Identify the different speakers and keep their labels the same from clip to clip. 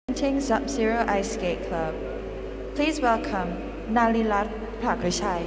Speaker 1: Presenting Sub-Zero Ice Skate Club. Please welcome Nalilat Prakrichai.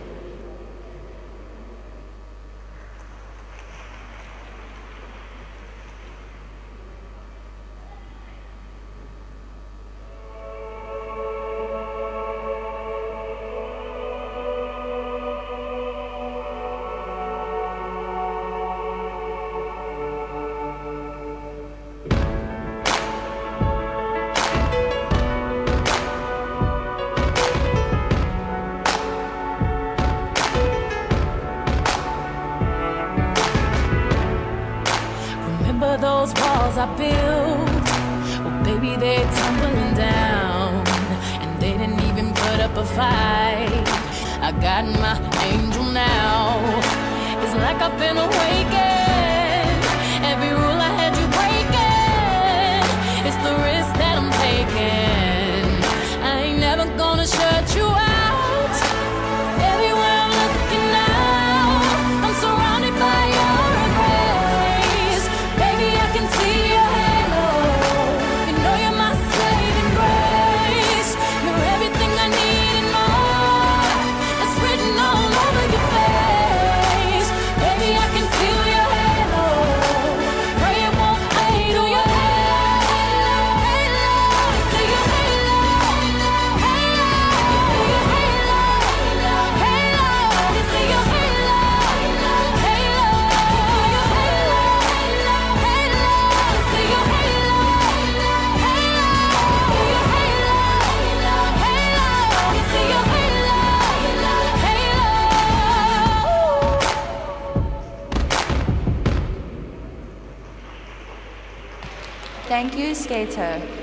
Speaker 2: Those walls I built, well baby they're tumbling down, and they didn't even put up a fight. I got my angel now. It's like I've been awakened. Every rule I had you breaking. It's the risk that I'm taking. I ain't never gonna shut you out. Everywhere I'm looking now, I'm surrounded by your embrace. Baby, I can see your halo. You know you're my saving grace. You're everything I need and more. It's written all over your face. Baby, I can feel your halo. Pray it won't fade. Oh, your halo, halo. I see your halo, halo, halo, halo. I see your halo, halo, halo, halo. I see your halo, halo, halo, halo. I see your halo, halo.
Speaker 1: Thank you, skater.